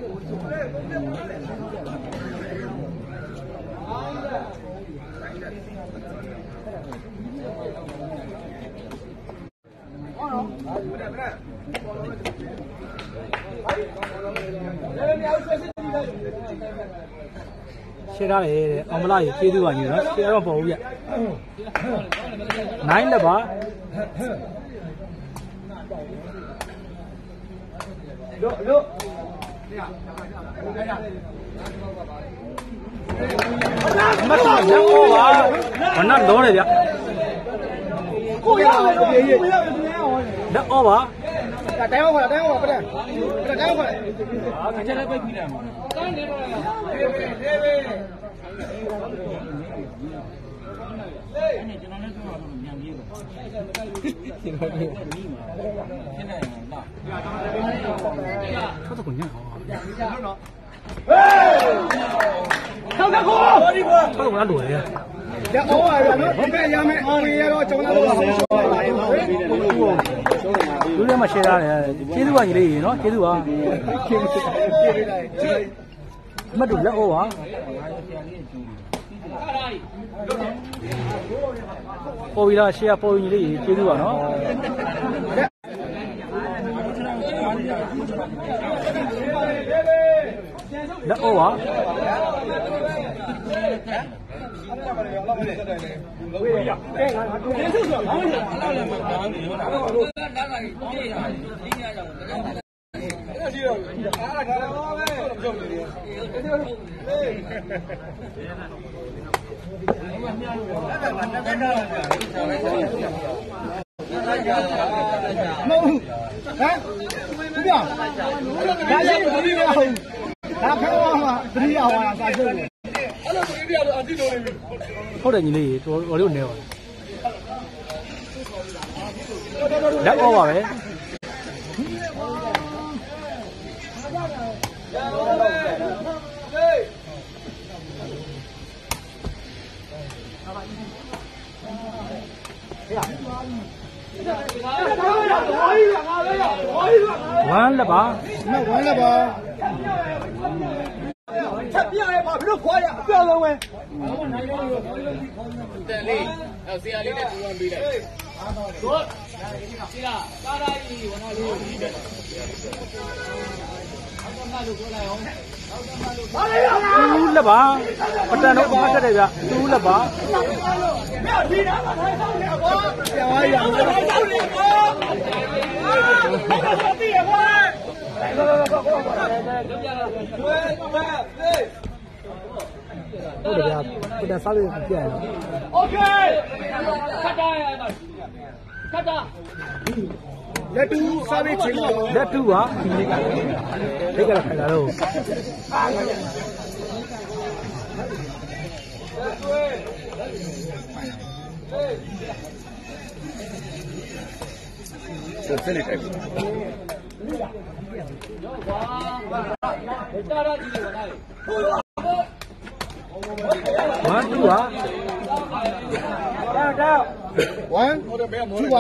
ရှင်းရတယ်တဲ့အောင်မလားရေကျေးဇူးပါညီနော်ရှင်းတော့ပေါ်ဘူးဗျနိုင်လက်ပါလို့လို့မတ်တော့ရောပါဘာနာလောတယ်ဗျကိုရအောင်ပြေးရေးလက်အောပါတိုင်းအောင်ခေါ်တိုင်းအောင်ခေါ်ပဒံပဒံတိုင်းအောင်ခေါ်ဟာခကြလည်းပဲပြီးတယ်မှာတိုင်းနေတော့လားဟေးဟေးဟေးဟေးအဲ့နဲ့ကျွန်တော်လည်းပြောတော့ပြန်ပြေးတော့ကျွန်တော်ပြေးပြီးမှာဖြစ်နေမှာလားထောက်တော့ညံ့ဟောနော်ဟေးထောက်တော့ကိုဟောဒီကွာထောက်တော့လို့ရရအောင်ပါဗျာနော်ဒီမဲ့ရမယ်အောင်ရတော့ကျွန်တော်တို့ဆုံးရှုံးပါလေလူတွေမှာရှယ်ရတယ်ကျေးဇူးပါညီလေးနော်ကျေးဇူးပါမတ်တို့လက်အောပါပေါ်ပြီလားရှယ်ပေါ်ညီလေးကျေးဇူးပါနော်လက်အောပါမဟုတ်ဟမ်ဒီကဒါလည်းမပြီးပါဘူးဒါဖဲဝါမှာသတိရဝါစာချုပ်တယ်အဲ့လိုသတိရတော့အတိတော်နေပြီဟုတ်တယ်ညီလေးတော်တော်လေးနေပါလက်အောပါပဲဝမ်းလက်ပါမဝမ်းလက်ပါချက်ပြရဲပါဘယ်လိုခွာရအပြောင်းလုံးပဲတန်လေးဆရာလေးနဲ့တူအောင်ပေးလိုက်တူလက်ပါပတန်တော့မတက်တယ်ဗျတူလက်ပါဟုတ်တယ်ဗျပတန်စားလို့ပြရအောင်โอเคခတ်တာရခတ်တာလက်တူစားပြီးချိန်တော့လက်တူပါဒီကလည်းခိုင်လာတော့ဆက်ဆက်နေတယ်ဝမ်တူပါတောက်တောက်ဝမ်တူပါ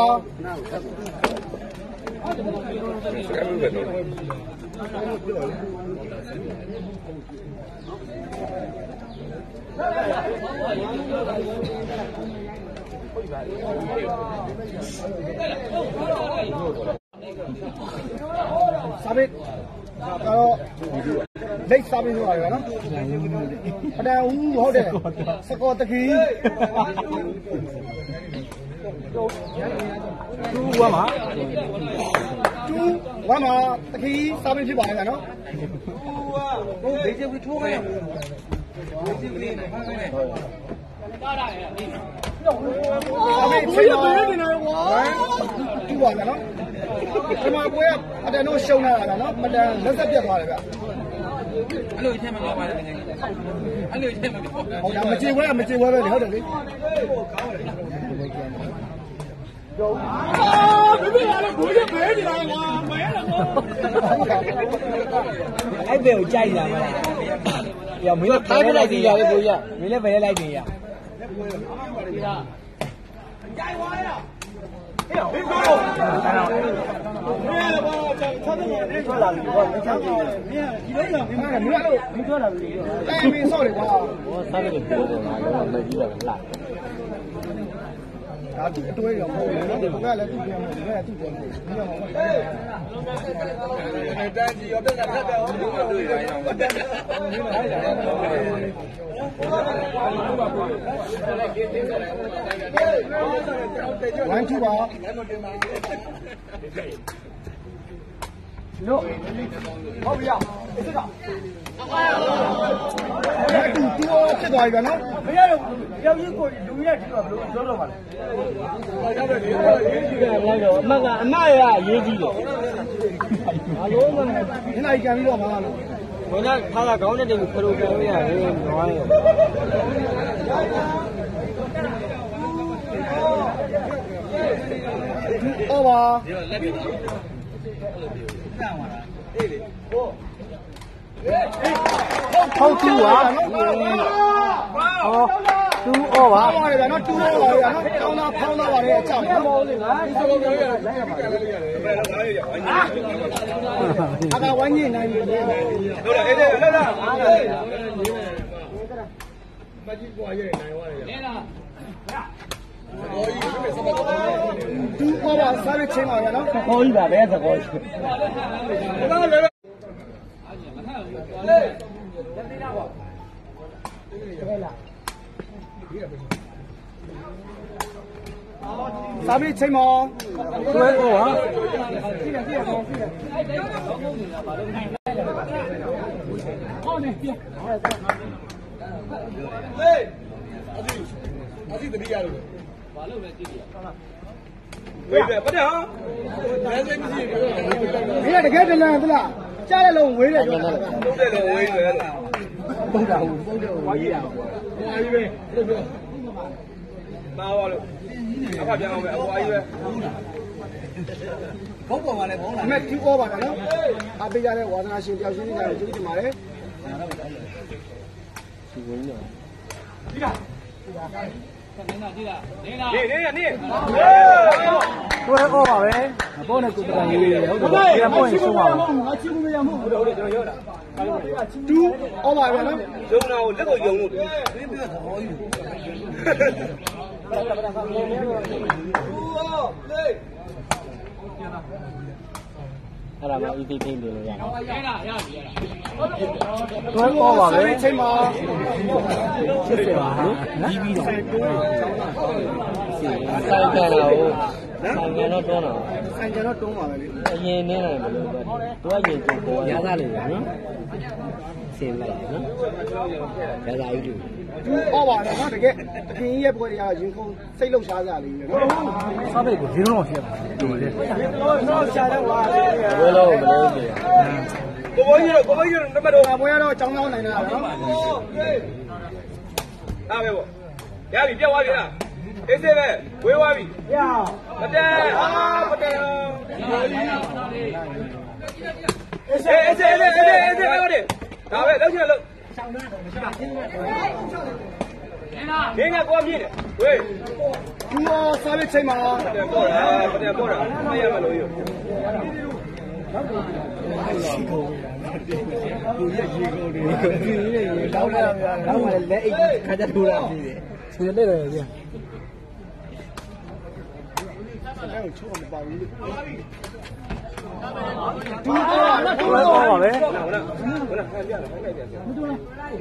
စားပြီးတော့လက်စားပြီးတော့ရနော်အတန်ဦးဟုတ်တယ်စကောတကီတူဝါမှာတူဝါမှာတကီစားပြီးဖြစ်ပါရဲ့နော်ဟိုဘေးကျပြီးထိုးခဲ့ဘေးကျပြီးနေခိုင်းနေတာတာရဲ့အမေချိန်ပါနေတယ်ကွာတူပါနော်ဒီမှာပွဲအတန်တို့ရှုံးလာတာနော်မတန်လက်ဆက်ပြတ်သွားတယ်ဗျအဲ့လိုအချက်မပြောပါနဲ့ငယ်အဲ့လိုအချက်မပြောဟုတ်ဒါမကြေပွဲမကြေပွဲပဲလေဟုတ်တယ်လေအာဘယ်လိုလဲဘိုးရဘဲနေတာကွာမဲလာတော့အဲ့ဘယ်ကိုကြိုက်လာမလားရမင်းလည်းထားပြလိုက်သေးရလေဘိုးရမင်းလည်းဘယ်လိုက်သေးရကြိုက်သွားရဟေ့ဘယ်လိုလဲဘယ်ဘာချမ်းသာတယ်နေထွက်လာပြီဘာမချမ်းသာဘူးမင်းဒီလိုရောမင်းမင်းအဲ့လိုမထွက်လာဘူးအဲ့မင်းဆော့တယ်ကွာဘောစားတယ်ပြောတယ်ငါတော့မကြီးတယ်လားဒါသူအတွေးရောမဟုတ်ဘူးနော်ဒီကလည်းသူ့ပြန်မယ်ဒီကလည်းသူ့ပြန်မယ်ဒီတော့မဟုတ်ဘူးတန်းကြီးရောတက်တာတက်တယ်ဟောဒီလိုတွေ့ရအောင်တက်တယ်ဝမ်တူပါလို့ဟုတ်ပြီအစ်စ်ကအဲ့တူတူဖြစ်သွားပြီနော်မရတော့ရောက်ကြီးကိုလူရဒီတော့ဘယ်လိုပြောတော့ပါလဲရောက်တယ်ရေးကြည့်တယ်ဘယ်လိုအမကအမရရေးကြည့်တယ်ဘာလို့မလဲဒီနိုင်ကြံပြီးတော့မှာလို့ဘယ်နဲ့ထားတာခေါင်းနဲ့တင်ခရိုးပြောရတယ်နွားရအော်ပါဟုတ်တူပါဟောတူအော်ပါပါတယ်ဗျာနော်တူအော်ပါဗျာနော်တောင်းတာဖောင်းတာပါလေအကြောင်းနော်ဒီလိုပြောရလိုက်ရပါအခါဝိုင်းနေနိုင်ပြီလေဟုတ်လားအေးတယ်ဟုတ်လားမကြီးပွားရဲနိုင်သွားတယ်ဗျာတူအော်ပါစားရချင်းပါဗျာနော်သကောကြီးပါပဲသကောကြီးဒါလည်းစားပြီးချိန်မောဆွဲတော့ဟာဟောနေပြဟေးအစီအစီတတိယလို့ဘာလို့လဲကြည့်ရဝေးတယ်ပတ်တယ်ဟာလဲစိတ်မရှိဘူးမင်းကတကယ်တလန်သလားကြားရလုံးဝေးတယ်ပြောတာတုံးတယ်လို့ဝေးတယ်ပုတ်တာဟုတ်ပုတ်တယ်ဝေးတာဟိုအားကြီးပဲလို့ပြောမာပါလို့အခါပြန်အောင်ပဲအဟိုအားကြီးပဲဘုတ်ပေါ်မှာလည်းဘုံလာအမေတူအောပါတာနော်အားပေးကြတဲ့ဝါသနာရှင်တယောက်ချင်းကြီးကကျေးဇူးတင်ပါတယ်ဒီဝင်းတော့ဒီလားနေတာဒီလားနေတာနေနေနေတွဲအောပါပဲဘောနဲ့ကိုတန်လေးဟုတ်တယ်ဒီကဘောရင်ဆုံးပါဘူးငါချင်းမရမဟုတ်ဘူးတော့ကျွန်တော်ရောက်တာတူအောပါပဲနော်ယုံတာကိုလက်ကိုယုံလို့ပြီးပြီးသဘောကြီးအဲ့ဒါမှ E T ထိန်းတယ်လို့ရတယ်တွဲပေါ်ပါပဲချိန်မှာရှစ်ဆယ်ပါနော်ပြီးပြီးတော့ဆိုင်ကန်လာကိုဆိုင်ကန်တော့တွန်းတာဆိုင်ကျတော့တုံးပါပဲလေအရင်နင်းနိုင်မလို့သူကရင်ကျပေါ်ရသားလေးနော်ဆင်းလိုက်နော်ရသားယူတူဟောပါတယ်နော်တကယ်အပြင်ကြီးရဲ့ပွဲတွေကရင်ခုန်စိတ်လှုပ်ရှားကြလေးနော်စားပိတ်ကိုဒီလိုတော့ဖြစ်ပါဘူးလေတော့ရှာတော့ပါဘယ်လိုမလို့ပြကိုဘိုးကြီးတို့ကိုဘိုးကြီးတို့တမတ်တော်ပွဲကတော့ចောင်းចောင်းနိုင်နေတာနော်အားပဲပေါ့ရပြီပြတ်သွားပြီလားအေးစေးပဲဝေးသွားပြီရမတဲအာမတဲအေးစေးအေးစေးအေးစေးအေးစေးအဲ့ဒါပဲလောက်ချင်လောက်မင်းကကိုမြင့်တယ်ဝေးဒီမောစားပြီးချိန်မှာတက်တော့တာတက်တော့တာမရမလို့ရသူရဲ့ရေကုန်တွေဒီရေတောင်းတာတောင်းတယ်လက်အိတ်ခါကြထိုးတာပြီးတယ်သူလည်းတယ်ဗျာအဲ့ကိုချိုးမပါဘူးလေတူတော့တူတော့ပါပဲဟုတ်လားဟုတ်လားဟုတ်လားဖန်ပြလားဖန်လိုက်ပြန်မတူလား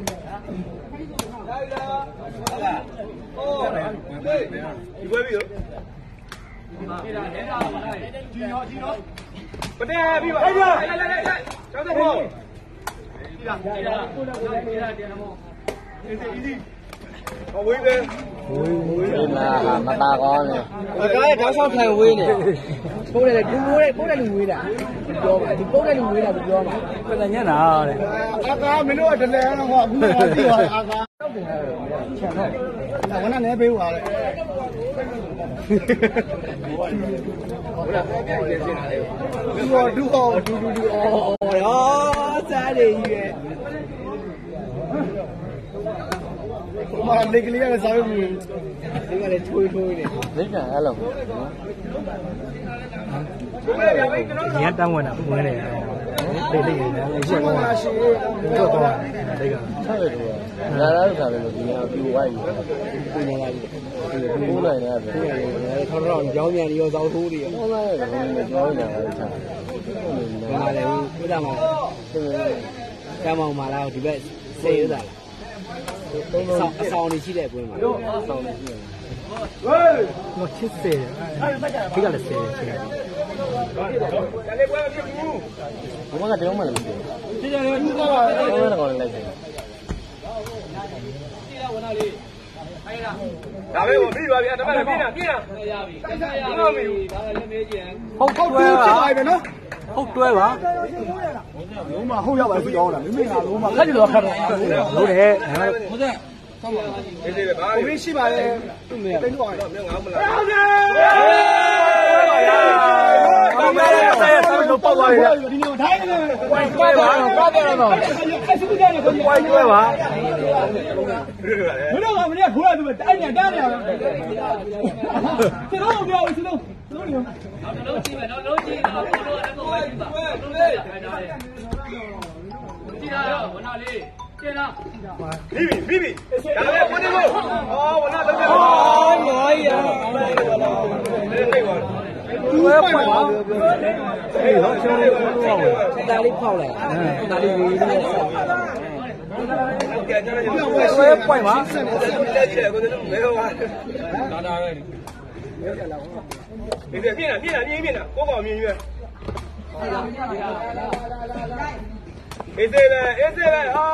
လာလာဟုတ်လားအိုးဒီဘွဲပြီရောဒီလားအဲ့ဒါပါလားဒီရောဒီရောမတဲပြီပါလိုက်လိုက်လိုက်လိုက်ကျောင်းတော့ဘောဒီလားဒီလားကိုလာကိုလာဒီလားပြန်တော့အေးအေးဟောဝေးပဲဝေးဝေးလာမတာကောင်းလေအကားရဲ့တောင်းဆောင်ထိုင်ဝေးနေပိုးတယ်ဒီမိုးတဲ့ပိုးတယ်လူဝေးတာပြောပါဒီပိုးတယ်လူဝေးတာပြောပါပြန်ညံ့တာတဲ့အာကာမင်းတို့ကတလဲတော့ဟောအခုတော့ပြီးသွားအာကာချက်တော့ဒါကလည်းပေးပါလေဒူဟောဒူဟောဒူဒူဒူအော်ရောစားတယ်ကြီးရဲ့ဟိုမှာလေကလေးကလည်းစားလို့ဒီကလည်းထွေးထွေးနေလိမ့်ကန်အဲ့လိုညတန်းဝင်တာဝင်နေတယ်တိတ်တိတ်နေတယ်ရှေ့ကောင်းတာရှေ့တော့တော့တိတ်ကဆက်ရတော့လာလာခါပဲလို့ဒီကပြူဝိုင်းပြူနေလာပြီပိုးလိုက်တယ်ဗျထောက်တော့ကြောင်းမြန်ရောစောင်းထိုးတွေရောဟောလာတယ်ဘယ်လိုကြောင်းနေတာလဲဆက်လာတယ်ဦးတာမှာကမ်းမောင်မာလာဒီဘက်စေးရတာလားအဆောင်နေရှိတဲ့ပွဲမှာအဆောင်နေရှိတယ်ဝေးတော့ချစ်စေတယ်ဒီကလည်းစေတယ်စေတယ်ဒါလေးပွဲမဖြစ်ဘူးဘုမကတောင်းမှလည်းမဖြစ်ဘူးဒီကြတယ်ဒီကတော့တောင်းရတော့လည်းလိုက်တယ်ဒါပဲကိုပြီးပါဗျာတမန်လည်းပြင်းတာပြင်းတာရပြီရပြီဒါလည်းမေးကြည့်ဟုတ်ဟုတ်တွဲပါဖြစ်သွားပြီနော်ဟုတ်တွဲပါလုံးမဟုတ်ရပါဘူးကြောင်းတာမိမိကလုံးမခက်ကြတော့ခက်တော့ဟုတ်တယ်ဟုတ်တယ်ဆောင်းပါအေးသေးပဲဘာကိုရှိပါလေသူ့မေတိတ်တော့တော့ငါမလားဟုတ်တယ်ကောင်းတယ်ဆက်ဆက်လို့ပေါ့သွားတယ်ဒီလိုထိုင်းနေဝိုင်းတွဲပါပတ်တယ်တော့အဲ့စုကြတယ်ကိုဝိုင်းတွဲပါဘယ်တော့မှမင်းကခိုးရသူတိုက်နေတန်းနေအောင်ကျွန်တော်ပြောဦးကျွန်တော်တို့ရောနောက်လုံးကြည့်မယ်နောက်လုံးကြည့်တော့ဘိုးတို့လည်းကိုဝိုင်းကြည့်ပါဘိုးတို့လည်းကြည့်တာရောဝနာလေးကျင်းလားပြီးပြီပြီးပြီဒါလည်းကိုနေကိုအော်ဝနာလုံးကြအော်ငါရသူဝဲပွင့်ပါအေးဟောကျွန်တော်တို့တော့ဒါလေးဖောက်လိုက်ဒါလေးဝေးနေဆောက်ဆွဲပွိုင်ပါဆက်လက်ကြည့်တယ်ကိုတို့မဲတော့ပါဒါဒါပဲဒီပြင်းတာပြင်းတာမြင်းပြင်းတာကိုကောင်မြင်းကြီးပဲအေးသေးပဲအေးသေးပဲဟာ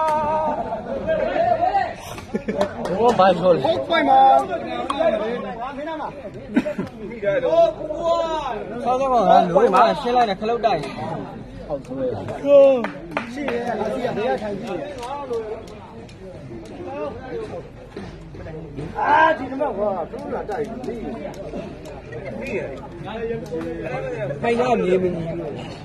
ဘောဘာပြောလဲဟုတ်ပွိုင်ပါခင်းနာမှာပြီးတယ်တော့ဆောက်ဆောက်ပါလို့မှာရှင်းလိုက်တယ်ခလုတ်တိုက်ဟုတ်ဆွဲရှိရဲလာစီရဘေးရထိုင်ကြည့်အာဒီမှာကွာသူ့လာတိုက်ပြီးပြီးရဖိုင်ရမြေမကြီး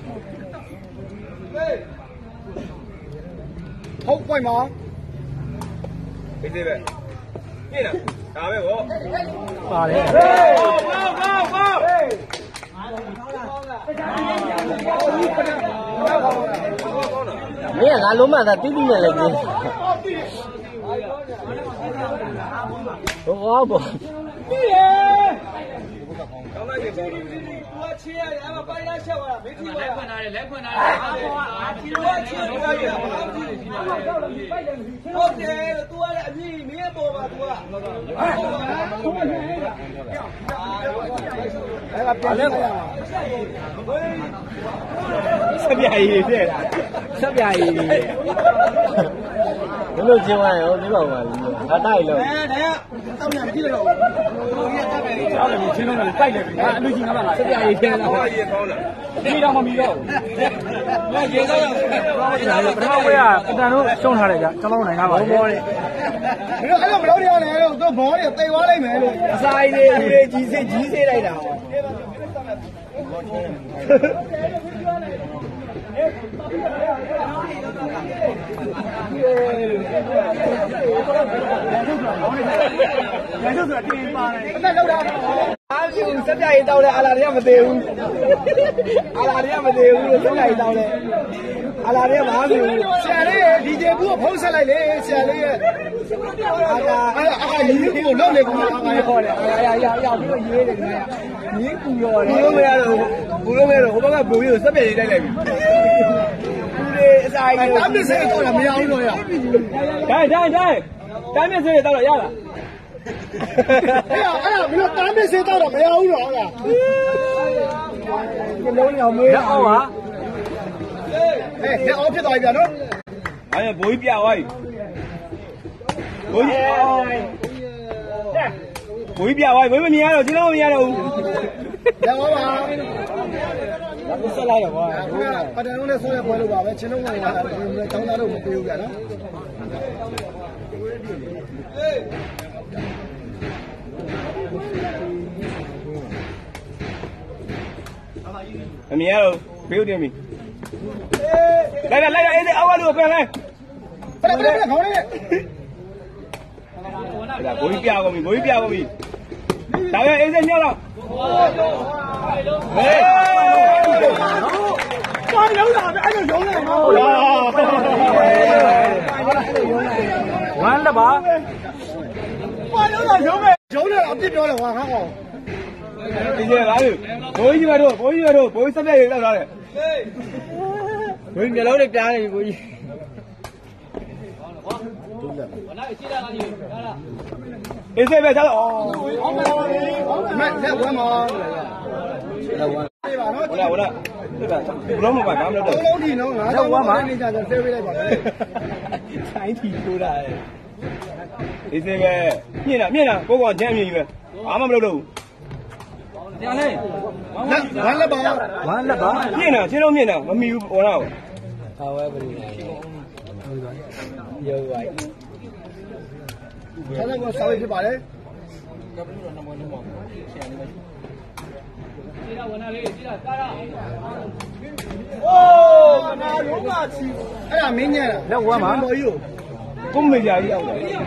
ဟုတ်ပွိုင်ပါအေးသေးပဲပြင်းတာဒါပဲဗောပါတယ်ဟေးဟောဟောဟောဟောမင်းကငါလုံးမသာတိတိနဲ့လိုက်နေဟောဘောပြီးရကောင်းလိုက်我亲呀，俺们把人家笑话了，没听过。来困难的，来困难的。我亲呀，我这多了，你没包吧多。来个别来了。特别意思，特别意思。 ဘယ်လိုကျင်းသွားရောဒီကောင်ကငါတိုက်လို့哎，来呀，到哪去了？我也在这里。到了，你听到没？带着你，啊，绿金干嘛？这边一天了，也高了，没到吗？没到。那也到了。 ပထမဝဲကအတန်တို့ရှုံးထားတယ်ကြကျွန်တော်နိုင်တာပါဘောတဲ့မင်းအဲ့လိုမလုပ်ရနဲ့လို့သူဘောတွေတိတ်သွားလိုက်မယ်လို့အစာရည်တွေကြီးစေးကြီးစေးလိုက်တာရထုတ်ဆိုတာတင်ပါတယ်အသက်လောက်တာအားဖြူစက်ပြရေးတောင်းလဲအာလာတွေကမသေးဘူးအာလာတွေကမသေးဘူးလို့စက်ပြရေးတောင်းလဲအာလာတွေကမအားဘူးဆရာလေးရဲ့ဒီကျေဘူးကိုဖုံးဆက်လိုက်လေဆရာလေးရဲ့အာကာအာကာရေးကိုလုံးနေကူအာကာရေးခေါ်တယ်အာရရရပြီးတော့ရေးတယ်ခင်ဗျာရေးကူရော်တယ်ဘူးလို့မရတော့ဘူးလို့မရတော့ဟိုဘက်ကဘူကြီးကိုစက်ပြရေးလိုက်လိုက်ပြီဘူးလေအစာကြီးကိုတမ်းပစ္စည်းတော့မရဘူးတော့ရဒိုင်ဒိုင်ဒိုင်တမ်းပစ္စည်းတော့ရလားအဲ့ဒါအဲ့ဒါမင်းတို့တမ်းပစ္စည်းတော့မရဘူးတော့ဟုတ်လားဒီလုံးညောင်မေးရအောင်ပါဟဲ့လက်အောင်ဖြစ်သွားပြီဗျာနော်အဲ့ဘိုးကြီးပြသွားပြီဘိုးကြီးဘိုးကြီးပြသွားပြီဘိုးမမြင်ရတော့ကျွန်တော်မမြင်ရတော့ဘူးလက်အောင်ပါဘာဆက်လိုက်ရကွာပတန်လုံးနဲ့ဆိုးရပွဲလို့ပါပဲချင်းလုံးဝင်လာတာတောင်းတာတော့မပြေဘူးဗျာနော်မမြင်ရတော့ဘေးဦးတင်ပြီ来来来来，哎，阿瓦路过来，来来来，ခေါင်းလေးဒါဘိုးကြီးပြကုန်ပြီဘိုးကြီးပြကုန်ပြီဒါပဲအေးစိမြောက်တော့ဟေးပါလုံးတာပဲအဲ့လိုရုံးနေနော်ဝမ်းလက်ပါပါလုံးတာရုံးမယ်ရုံးနေတော့အပြစ်ပြောတယ်ကွာငါ့ကောင်ဒီကျလားဘိုးကြီးကတော့ဘိုးကြီးကတော့ဘိုးကြီးစက်ပြည့်လောက်ထားတယ်ဘယ်မျက်လုံးနဲ့ပြားနေပြီကိုကြီးအေးစေးပဲသားတော့မက်လက်ဝမ်းမလက်ဝမ်းပေးပါနော်ဟုတ်လားဟုတ်လားပြတာဘလုံးမပါဘာမလုပ်တော့လုံးဒီနော်ငါတော့ဝမ်းမနေကြဆိုဆဲပေးလိုက်ပါမယ်ဆိုင်ထီထိုးတာအေးစေးပဲမြင့်တာမြင့်တာကိုကောင်ချမ်းမြင့်ကြီးပဲဘာမှမလုပ်တော့ဘူးညာလေးဝမ်းလက်ပါဝမ်းလက်ပါမြင့်တာချင်းလုံးမြင့်တာမမီဘူးဟောတော့ဟာဝဲပရိနေဟုတ်ပါရောပါဆက်လက်ကိုဆောက်ရဖြစ်ပါလေကပလူတော့နမနမဆရာလေးပဲခြေရဝန်နာလေးခြေရကားရအိုးငါလုံးမချီအဲ့ဒါမင်းညက်လက်ဝမ်းပါဘော်ကြီးကိုကိုမေဂျာကြီးရောက်တယ်ဒီ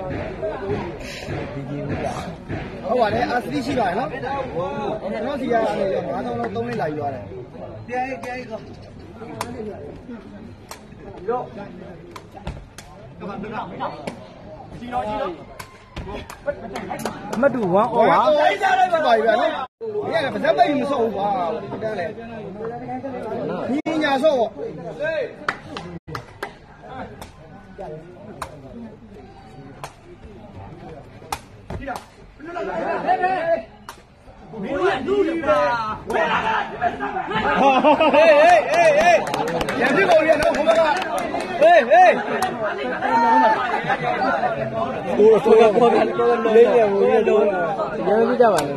ကြီးဦးတာဟုတ်ပါတယ်အာသတိရှိပါရဲ့နော်ဟုတ်တယ်နော်စီရအနေနဲ့ငါးသောင်းလောက်သုံးလေးလာယူရတယ်ပြန်ရေးပြန်ရေးကောရောကမ္ဘာတော့မင်းတော့စီတော့စီတော့မတူဝမ်းအော်ပါတိုင်းစားလိုက်ပါပါဗျာနော်ဒီကပါဇက်ပိတ်မဆော့ဘူးကွာတန်းလေညီညာဆော့ဒီလားဟေးဟေးဟေးဟေးဟေးရန်ဖြစ်ကုန်ရနော်ဘုရားဟေးဟေးဟိုတော့တော့တော့လေးရဘူးရတော့ရန်ဖြစ်ကြပါလေ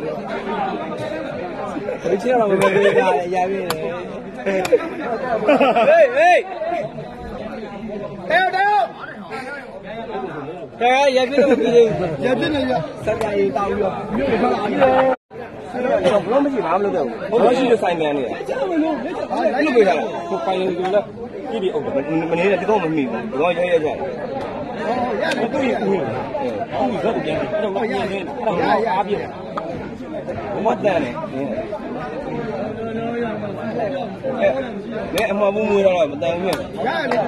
ဘယ်ချင်တော့မပဲဒါရပြင်းတယ်ဟေးဟေးဟေးတော့တဲ့ရပြင်းလို့ပြီးရပြင်းနေရစက်ပြရေးတောင်းပြီးတော့မြို့တွေထွက်လာပြီတော့ဘလို့မရှိဘာမလုပ်တော့ဘူးဘာရှိလို့ဆိုင်မြန်နေတယ်အဲ့လိုပြေးတာကိုပိုင်လို့ဆိုတော့ကြည့်ပြီးအောင်မနေတော့တော့မမိဘူးတော့ရဲရဲကြတယ်ရတယ်တွေ့ရဦးဟုတ်ဇက်ပြန်တယ်အဲ့တော့ရနေအဲ့တော့အားပြတယ်ဘမတန်နေလေအမဘူးမွေးတော့မတန်ဘူးရတယ်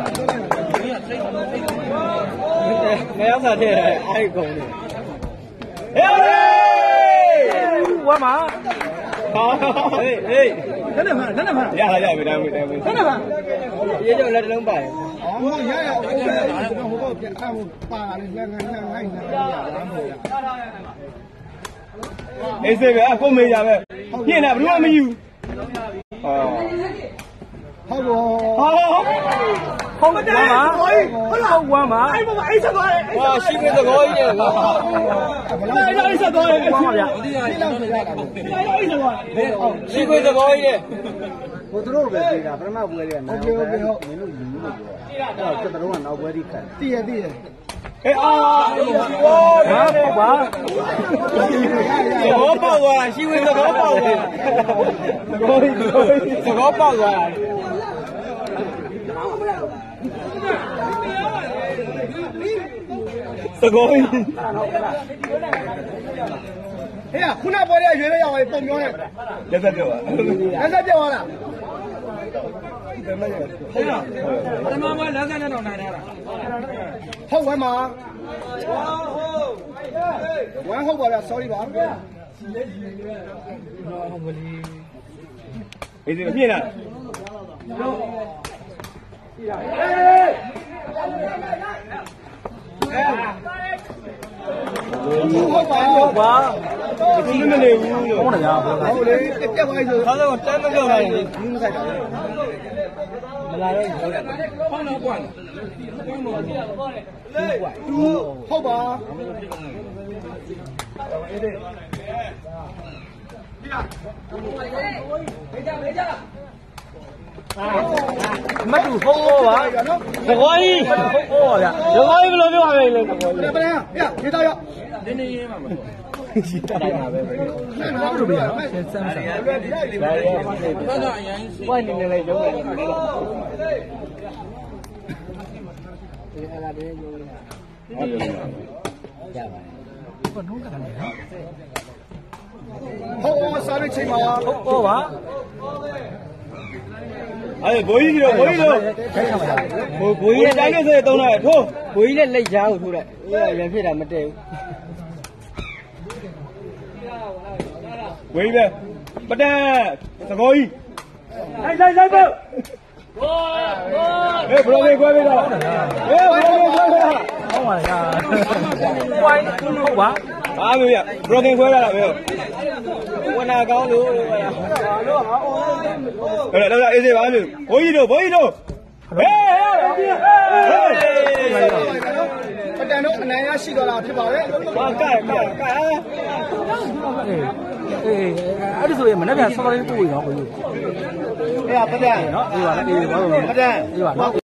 မရောက်တာတဲ့အဲ့ကုန်နေဟေးဝမ်းမဟေးဟေးလက်နဲ့မှလက်နဲ့မှရလာရပြီဒါမှမဟုတ်လက်နဲ့မှရေကြောလက်တလုံးပါတယ်ဟောရရဟိုကဟိုကပြန်ခါမှုပါလေလက်နဲ့နဲ့ဟိုင်းနေရတာမဟုတ်လားအေးစေပဲအကုန်မေးကြပဲပြင်းတာဘယ်လိုမှမယူဟောဟုတ်ဘောဟုတ်တယ်မှာဟုတ်ဝမ်းမှာအဲ့ဘာအိတ်ဆက်သွားတယ်ဟောရှိခွေသဘောကြီးလေဟာအဲ့ဒါအိတ်ဆက်သွားတယ်ဟုတ်ပါဗျာဒီလောက်ဆိုရတာပေါ့အဲ့ဒါအိတ်ဆက်သွားတယ်ရှိခွေသဘောကြီးလေဟိုသူတို့ပဲပြေးတာပထမပွဲလေးကနောက်ပွဲဟုတ်ဟုတ်မင်းတို့ယူလို့ပြောအဲ့တော့ကျွန်တော်ကနောက်ပွဲဒီခံတည်ရတည်ရအေးအာဘာဘာသဘောပေါက်သွားရှိခွေသဘောပေါက်သွားသဘောကြီးသဘောပေါက်သွားသကောင်းဟေးခုနပေါ်တဲ့ရွေးရအောင်ပုံပြောနေလက်ဆက်ပြောပါလက်ဆက်ပြောလားဟေးပထမမှာလက်ဆက်နဲ့တော့နိုင်တာလားဟုတ်ဝမ်းမှာဝမ်းဟုတ်ပါလား sorry ပါအေးဒီမြင်လားဟုတ်ပါဟုတ်ပါဒီမနေဘူးလို့ဟုတ်တယ်ဗျာဟုတ်လေတက်တက်ပါဆိုထားတော့တန်းမပြောနိုင်ဘူးမဆိုင်တာမလာတော့ဟုတ်တယ်ဖောင်းတော့ကွာဟုတ်ပါမတူဟုတ်ဟောပါသဘောကြီးဟုတ်ဟောပါဗျာသဘောကြီးဘယ်လိုပြောရမလဲသဘောကြီးပြန်ပြန်ရရေတော့ရနင်းနေရမှာမဟုတ်ကြီးတိုင်းပါပဲနားလို့ဗျာဆန်းဆန်းဆန်းဘာသာအရင်ဝိုင်းနေနေလေရုံးနေတယ်လို့ဒီအလားတည်းရုံးနေရပါတယ်ဘာနှုံးတာလဲဟုတ်စားရချိန်မှာဟုတ်ဟောပါအဲ့ဘိုးကြီးတို့ဘိုးကြီးတို့ဘိုးဘိုးကြီးတိုင်းနဲ့ဆိုရင်သုံးလိုက်ထိုးဘိုးကြီးနဲ့လက်ချားကိုထိုးလိုက်အေးရံဖြစ်တာမတည့်ဘူးဝေးပဲပတန်သကောကြီးလိုက်လိုက်လိုက်ဖို့ဟေးဘရိုကေကွဲပေးတော့ဟေးဘရိုကေကွဲပေးတာဟုတ်ပါလားဝိုင်းဟုတ်ပါအားမပြဘရိုကေကွဲလာတာပဲဝနာကောင်းလို့လို့ဟာဟဲ့တော့အေးစေပါလို့ဘိုးကြီးတို့ဘိုးကြီးတို့ဟေးဟေးပတန်တို့အနိုင်ရရှိတော့တာဖြစ်ပါလေဟာကဲကဲကဲအေးအေးအဲ့ဒီဆိုရင်မနေ့ကဆော်ရီပို့ပြီးတော့ဘိုးကြီးအေးပတန်နော်အေးပါလေအေးပါပတန်အေးပါနော်